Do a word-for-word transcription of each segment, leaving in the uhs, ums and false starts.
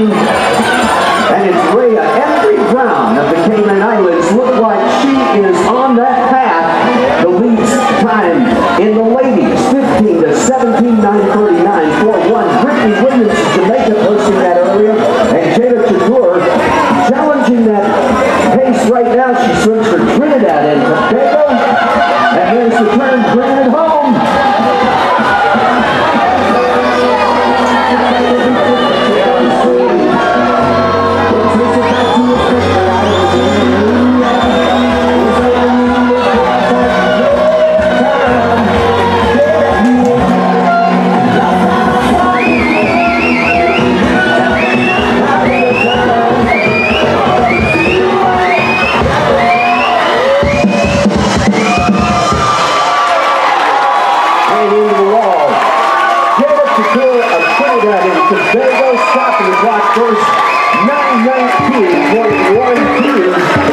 And it's Rhea Embry Brown of the Cayman Islands. Look like she is on that path. The lead time in the ladies, fifteen to seventeen, nine thirty-nine, four one. Brittany Williams of Jamaica posting that earlier. And Jada Chagur challenging that pace right now. She swims for Trinidad and Tobago. And here's the turn, bringing it home. Tobago stopping the clock first, nine nineteen point one two.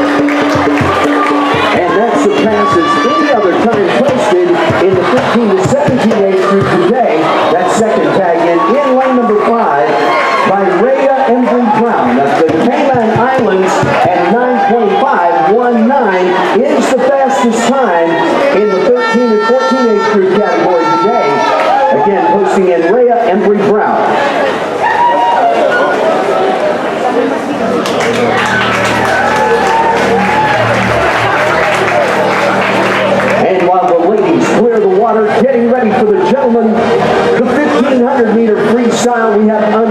And that surpasses any other time posted in the fifteen to seventeen age group today. That second tag in, in lane number five by Rhea Embry Brown of the Cayman Islands at nine twenty-five nineteen is the fastest time in the thirteen and fourteen age group category today. Again, posting in Rhea Embry Brown. And while the ladies clear the water, getting ready for the gentlemen, the fifteen hundred meter freestyle, we have